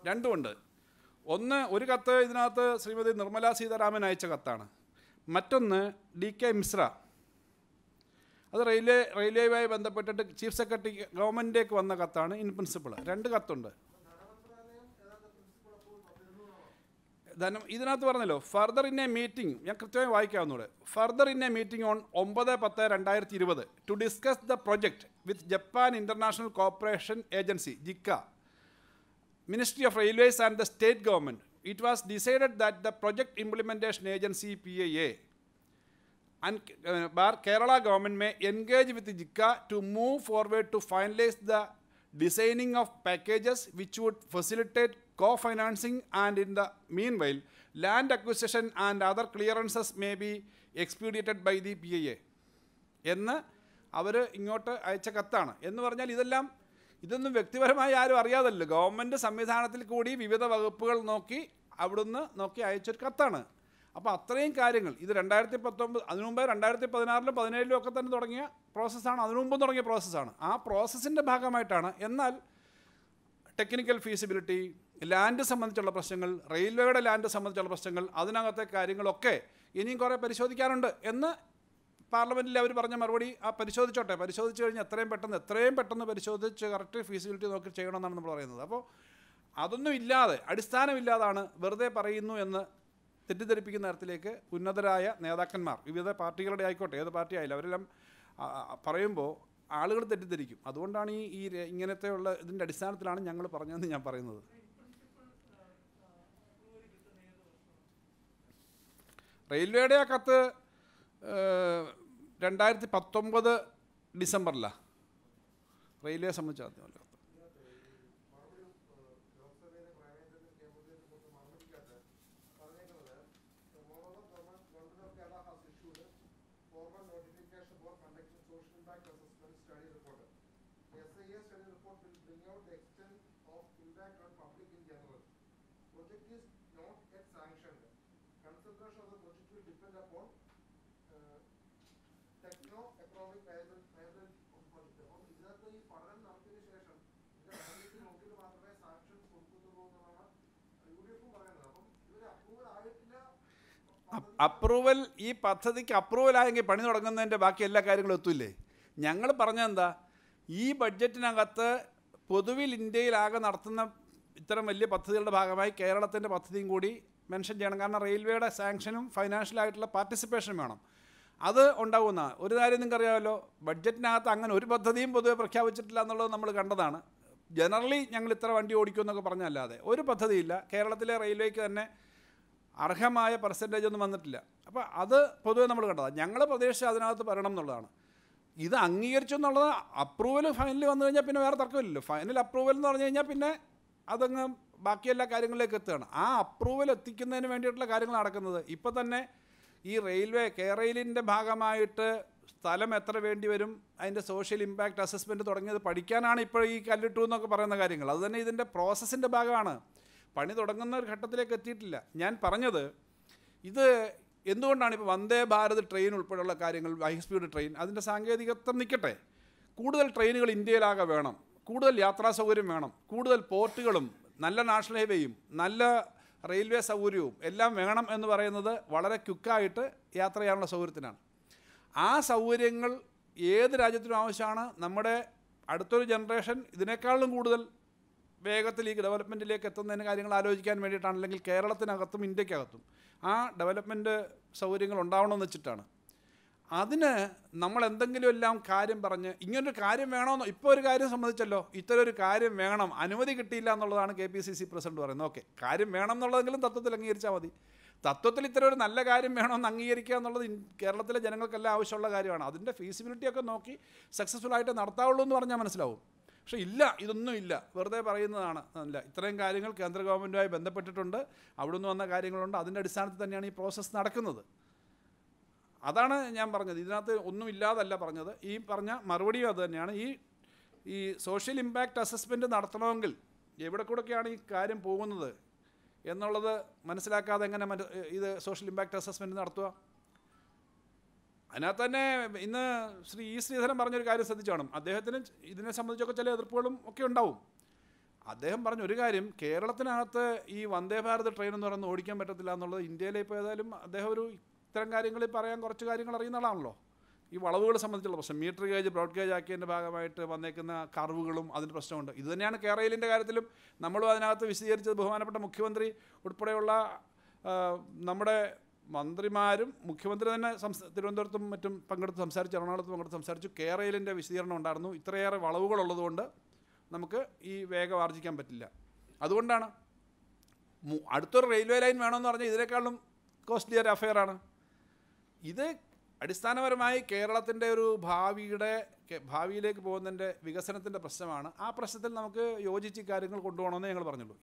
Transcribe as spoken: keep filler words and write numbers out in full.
രണ്ടുമുണ്ട്. ഒന്ന്, ഒരു കത്ത് ഇതിനകത്ത് ശ്രീമതി നിർമ്മല സീതാരാമൻ അയച്ച കത്താണ്. മറ്റൊന്ന് ഡി കെ മിശ്ര, അത് റെയിൽവേ റെയിൽവേയുമായി ബന്ധപ്പെട്ടിട്ട് ചീഫ് സെക്രട്ടറി ഗവൺമെൻറ്റിലേക്ക് വന്ന കത്താണ്. ഇൻ പ്രിൻസിപ്പിൾ രണ്ട് കത്തുണ്ട്. ധനം ഇതിനകത്ത് പറഞ്ഞല്ലോ, ഫർദർ ഇൻ എ മീറ്റിംഗ്, ഞാൻ കൃത്യമായി വായിക്കാവുന്നൂടെ. Further in a meeting on ഒമ്പത് പത്ത് രണ്ടായിരത്തി ഇരുപത് to discuss the project with Japan International Cooperation Agency JICA, Ministry of Railways and the state government, it was decided that the project implementation agency P I A and uh, bar Kerala government may engage with the JICA to move forward to finalize the designing of packages which would facilitate co-financing, and in the meanwhile land acquisition and other clearances may be expedited by the P I A. എന്ന് അവർ ഇങ്ങോട്ട് അയച്ച കത്താണ്. എന്ന് പറഞ്ഞാൽ ഇതെല്ലാം ഇതൊന്നും വ്യക്തിപരമായി ആരും അറിയാതല്ലോ, ഗവൺമെൻറ് സംവിധാനത്തിൽ കൂടി വിവിധ വകുപ്പുകൾ നോക്കി അവിടുന്ന് നോക്കി അയച്ചൊരു കത്താണ്. അപ്പോൾ അത്രയും കാര്യങ്ങൾ ഇത് രണ്ടായിരത്തി പത്തൊമ്പത് അതിനു മുമ്പ് രണ്ടായിരത്തി പതിനാറിലും പതിനേഴിലും ഒക്കെ തന്നെ തുടങ്ങിയ പ്രോസസ്സാണ്, അതിനു മുമ്പും തുടങ്ങിയ പ്രോസസ്സാണ്. ആ പ്രോസസ്സിൻ്റെ ഭാഗമായിട്ടാണ്. എന്നാൽ ടെക്നിക്കൽ ഫീസിബിലിറ്റി, ലാൻഡ് സംബന്ധിച്ചുള്ള പ്രശ്നങ്ങൾ, റെയിൽവേയുടെ ലാൻഡ് സംബന്ധിച്ചുള്ള പ്രശ്നങ്ങൾ, അതിനകത്തെ കാര്യങ്ങളൊക്കെ ഇനിയും കുറേ പരിശോധിക്കാറുണ്ട് എന്ന് പാർലമെൻറ്റിൽ അവർ പറഞ്ഞ മറുപടി, ആ പരിശോധിച്ചോട്ടെ, പരിശോധിച്ച് കഴിഞ്ഞാൽ എത്രയും പെട്ടെന്ന് എത്രയും പെട്ടെന്ന് പരിശോധിച്ച് കറക്റ്റ് ഫീസിബിലിറ്റി നോക്കി ചെയ്യണമെന്നാണ് നമ്മൾ പറയുന്നത്. അപ്പോൾ അതൊന്നും ഇല്ലാതെ, അടിസ്ഥാനമില്ലാതാണ്, വെറുതെ പറയുന്നു എന്ന് തെറ്റിദ്ധരിപ്പിക്കുന്ന തരത്തിലേക്ക് ഉന്നതരായ നേതാക്കന്മാർ, വിവിധ പാർട്ടികളുടെ ആയിക്കോട്ടെ, ഏത് പാർട്ടി ആയാലും അവരെല്ലാം പറയുമ്പോൾ ആളുകൾ തെറ്റിദ്ധരിക്കും. അതുകൊണ്ടാണ് ഈ ഈ ഇങ്ങനത്തെയുള്ള ഇതിൻ്റെ അടിസ്ഥാനത്തിലാണ് ഞങ്ങൾ പറഞ്ഞതെന്ന് ഞാൻ പറയുന്നത്. റെയിൽവേയുടെ ആ കത്ത് രണ്ടായിരത്തി പത്തൊമ്പത് ഡിസംബറിലാണ് റെയിൽവേ സംബന്ധിച്ച ആദ്യമല്ല. അപ്രൂവൽ, ഈ പദ്ധതിക്ക് അപ്രൂവൽ ആയെങ്കിൽ പണി തുടങ്ങുന്നതിൻ്റെ ബാക്കി എല്ലാ കാര്യങ്ങളും എത്തൂല്ലേ. ഞങ്ങൾ പറഞ്ഞതെന്താ, ഈ ബഡ്ജറ്റിനകത്ത് പൊതുവിൽ ഇന്ത്യയിലാകെ നടത്തുന്ന ഇത്തരം വലിയ പദ്ധതികളുടെ ഭാഗമായി കേരളത്തിൻ്റെ പദ്ധതിയും കൂടി മെൻഷൻ ചെയ്യണം. കാരണം റെയിൽവേയുടെ സാങ്ഷനും ഫൈനാൻഷ്യലായിട്ടുള്ള പാർട്ടിസിപ്പേഷനും വേണം. അത് ഉണ്ടാകുന്ന ഒരു കാര്യം നിങ്ങൾക്കറിയാമല്ലോ, ബഡ്ജറ്റിനകത്ത് അങ്ങനെ ഒരു പദ്ധതിയും പൊതുവെ പ്രഖ്യാപിച്ചിട്ടില്ല എന്നുള്ളത് നമ്മൾ കണ്ടതാണ്. ജനറലി ഞങ്ങൾ ഇത്ര വണ്ടി ഓടിക്കുമെന്നൊക്കെ പറഞ്ഞല്ലാതെ ഒരു പദ്ധതിയില്ല. കേരളത്തിലെ റെയിൽവേക്ക് തന്നെ അർഹമായ പെർസെൻറ്റേജ് ഒന്നും വന്നിട്ടില്ല. അപ്പോൾ അത് പൊതുവെ നമ്മൾ കണ്ടതാണ്. ഞങ്ങൾ പ്രതീക്ഷിച്ച് അതിനകത്ത് വരണം എന്നുള്ളതാണ്. ഇത് അംഗീകരിച്ചു എന്നുള്ളത് അപ്രൂവൽ ഫൈനൽ വന്നു കഴിഞ്ഞാൽ പിന്നെ വേറെ തർക്കമില്ലല്ലോ. ഫൈനൽ അപ്രൂവൽ എന്ന് പറഞ്ഞു കഴിഞ്ഞാൽ പിന്നെ അതങ്ങ് ബാക്കി എല്ലാ കാര്യങ്ങളിലേക്ക് എത്തുകയാണ്. ആ അപ്രൂവൽ എത്തിക്കുന്നതിന് വേണ്ടിയിട്ടുള്ള കാര്യങ്ങൾ നടക്കുന്നത്. ഇപ്പോൾ തന്നെ ഈ റെയിൽവേ കേരളിൻ്റെ ഭാഗമായിട്ട് സ്ഥലം എത്ര വേണ്ടി വരും, അതിൻ്റെ സോഷ്യൽ ഇമ്പാക്റ്റ് അസസ്മെൻറ്റ് തുടങ്ങിയത് പഠിക്കാനാണ് ഇപ്പോൾ ഈ കല്ലിട്ടു എന്നൊക്കെ പറയുന്ന കാര്യങ്ങൾ. അതുതന്നെ ഇതിൻ്റെ പ്രോസസ്സിൻ്റെ ഭാഗമാണ്. പണി തുടങ്ങുന്ന ഒരു ഘട്ടത്തിലേക്ക് എത്തിയിട്ടില്ല. ഞാൻ പറഞ്ഞത് ഇത് എന്തുകൊണ്ടാണ് ഇപ്പോൾ വന്ദേ ഭാരത് ട്രെയിൻ ഉൾപ്പെടെയുള്ള കാര്യങ്ങൾ, ഹൈ സ്പീഡ് ട്രെയിൻ, അതിൻ്റെ സാങ്കേതികത്വം നിൽക്കട്ടെ. കൂടുതൽ ട്രെയിനുകൾ ഇന്ത്യയിലാകെ വേണം, കൂടുതൽ യാത്രാ സൗകര്യം വേണം, കൂടുതൽ പോർട്ടുകളും നല്ല നാഷണൽ ഹൈവേയും നല്ല റെയിൽവേ സൗകര്യവും എല്ലാം വേണം എന്ന് പറയുന്നത് വളരെ ക്വിക്കായിട്ട് യാത്ര ചെയ്യാനുള്ള സൗകര്യത്തിനാണ്. ആ സൗകര്യങ്ങൾ ഏത് രാജ്യത്തിനും ആവശ്യമാണ്. നമ്മുടെ അടുത്തൊരു ജനറേഷൻ ഇതിനേക്കാളും കൂടുതൽ വേഗത്തിൽ ഈ ഡെവലപ്മെൻറ്റിലേക്ക് എത്തുന്നതിന് കാര്യങ്ങൾ ആലോചിക്കാൻ വേണ്ടിയിട്ടാണ്, അല്ലെങ്കിൽ കേരളത്തിനകത്തും ഇന്ത്യക്കകത്തും ആ ഡെവലപ്മെൻറ്റ് സൗകര്യങ്ങൾ ഉണ്ടാവണമെന്ന് വെച്ചിട്ടാണ്. അതിന് നമ്മൾ എന്തെങ്കിലും എല്ലാം കാര്യം പറഞ്ഞ് ഇങ്ങനൊരു കാര്യം വേണമെന്നോ, ഇപ്പോൾ ഒരു കാര്യം സംബന്ധിച്ചല്ലോ, ഇത്തരം ഒരു കാര്യം വേണം, അനുമതി കിട്ടിയില്ല എന്നുള്ളതാണ് K P C C president പറയുന്നത്. ഓക്കെ, കാര്യം വേണം എന്നുള്ളതെങ്കിലും തത്വത്തിൽ അംഗീകരിച്ചാൽ മതി. തത്വത്തിൽ ഇത്തരം ഒരു നല്ല കാര്യം വേണമെന്ന് അംഗീകരിക്കുക എന്നുള്ളത് കേരളത്തിലെ ജനങ്ങൾക്കെല്ലാം ആവശ്യമുള്ള കാര്യമാണ്. അതിൻ്റെ ഫീസിബിലിറ്റിയൊക്കെ നോക്കി സക്സസ്ഫുള്ളായിട്ട് നടത്താവുള്ളൂ എന്ന് പറഞ്ഞാൽ മനസ്സിലാവും. പക്ഷേ ഇല്ല, ഇതൊന്നും ഇല്ല, വെറുതെ പറയുന്നതാണ്. അല്ല, ഇത്രയും കാര്യങ്ങൾ കേന്ദ്ര ഗവൺമെൻറ്റുമായി ബന്ധപ്പെട്ടിട്ടുണ്ട്, അവിടുന്ന് വന്ന കാര്യങ്ങളുണ്ട്, അതിൻ്റെ അടിസ്ഥാനത്തിൽ തന്നെയാണ് ഈ പ്രോസസ്സ് നടക്കുന്നത്. അതാണ് ഞാൻ പറഞ്ഞത്. ഇതിനകത്ത് ഒന്നും ഇല്ലാതല്ല പറഞ്ഞത്. ഈ പറഞ്ഞ മറുപടിയും അത് തന്നെയാണ്. ഈ ഈ സോഷ്യൽ ഇമ്പാക്റ്റ് അസസ്മെൻറ്റ് നടത്തണമെങ്കിൽ എവിടെ കൂടെയൊക്കെയാണ് ഈ കാര്യം പോകുന്നത് എന്നുള്ളത് മനസ്സിലാക്കാതെ എങ്ങനെ ഇത് സോഷ്യൽ ഇമ്പാക്റ്റ് അസസ്മെൻറ്റ് നടത്തുക? അതിനകത്ത് തന്നെ ഇന്ന് ശ്രീ ഇ ശ്രീധരൻ പറഞ്ഞൊരു കാര്യം ശ്രദ്ധിച്ചു കാണും. അദ്ദേഹത്തിന് ഇതിനെ സംബന്ധിച്ചൊക്കെ ചില എതിർപ്പുകളും ഒക്കെ ഉണ്ടാവും. അദ്ദേഹം പറഞ്ഞ ഒരു കാര്യം, കേരളത്തിനകത്ത് ഈ വന്ദേ ഭാരത് ട്രെയിൻ എന്ന് പറയുന്നത് ഓടിക്കാൻ പറ്റത്തില്ല എന്നുള്ളത് ഇന്ത്യയിലെ ഇപ്പോൾ ഏതായാലും അദ്ദേഹം ഒരു ഇത്തരം കാര്യങ്ങളിൽ പറയാൻ കുറച്ച് കാര്യങ്ങൾ അറിയുന്ന ആളാണല്ലോ. ഈ വളവുകളെ സംബന്ധിച്ചുള്ള പ്രശ്നം, മീറ്റർ ഗേജ് ബ്രോഡ് ഗേജ് ആക്കിയതിൻ്റെ ഭാഗമായിട്ട് വന്നേക്കുന്ന കർവുകളും അതിൻ്റെ പ്രശ്നമുണ്ട്. ഇത് തന്നെയാണ് കേരളയിലിൻ്റെ കാര്യത്തിലും നമ്മളും അതിനകത്ത് വിശദീകരിച്ചത്. ബഹുമാനപ്പെട്ട മുഖ്യമന്ത്രി ഉൾപ്പെടെയുള്ള നമ്മുടെ മന്ത്രിമാരും മുഖ്യമന്ത്രി തന്നെ സംസ്ഥാ തിരുവനന്തപുരത്തും മറ്റും പങ്കെടുത്ത് സംസാരിച്ചു, എറണാകുളത്തും പങ്കെടുത്ത് സംസാരിച്ചു. കേരളയിലിൻ്റെ വിശദീകരണം ഉണ്ടായിരുന്നു. ഇത്രയേറെ വളവുകളുള്ളതുകൊണ്ട് നമുക്ക് ഈ വേഗം ആർജിക്കാൻ പറ്റില്ല. അതുകൊണ്ടാണ് അടുത്തൊരു റെയിൽവേ ലൈൻ വേണമെന്ന് പറഞ്ഞാൽ ഇതിനേക്കാളും കോസ്റ്റ്ലി ഒരു അഫെയറാണ് ഇത്. അടിസ്ഥാനപരമായി കേരളത്തിൻ്റെ ഒരു ഭാവിയുടെ ഭാവിയിലേക്ക് പോകുന്നതിൻ്റെ വികസനത്തിൻ്റെ പ്രശ്നമാണ്. ആ പ്രശ്നത്തിൽ നമുക്ക് യോജിച്ച് കാര്യങ്ങൾ കൊണ്ടുപോകണമെന്ന് ഞങ്ങൾ പറഞ്ഞുള്ളൂ.